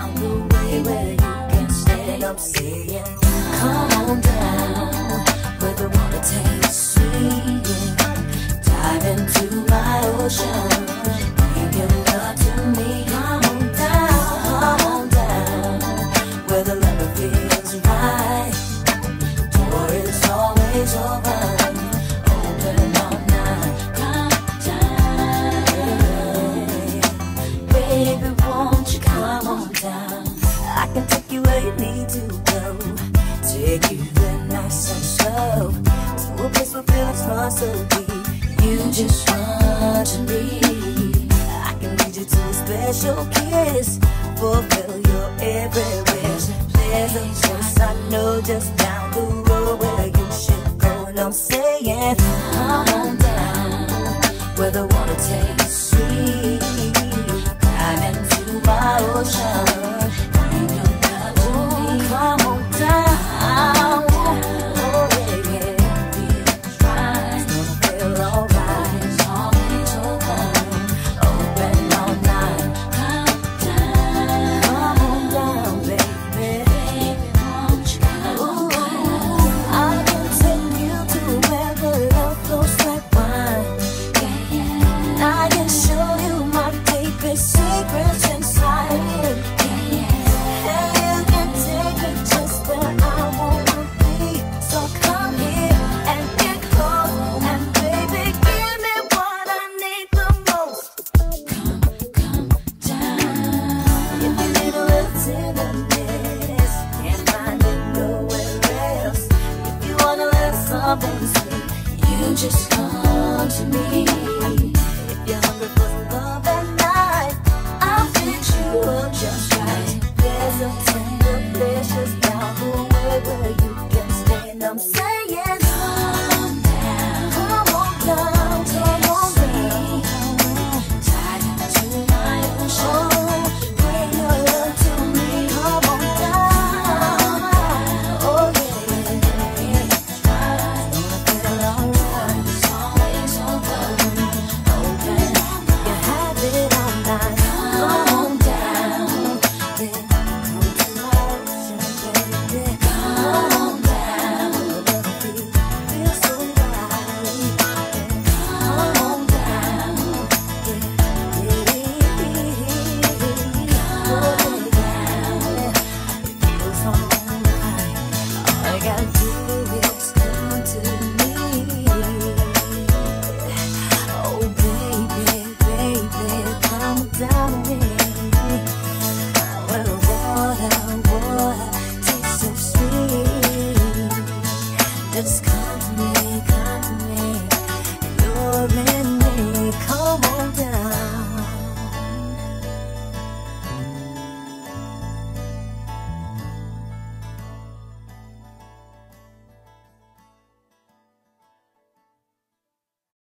found a way where you can stay. And I'm saying, come on down, where the water tastes sweet. Dive into my ocean, bring your love to me. Come on down, where the love feels right. Door is always open, open all night. Come down, baby, won't you come on down? I can take you where you need to go, take you there nice and slow, to a place where feelings run so deep. You just want to be. I can lead you to a special kiss, fulfill your every wish. There's a place I know just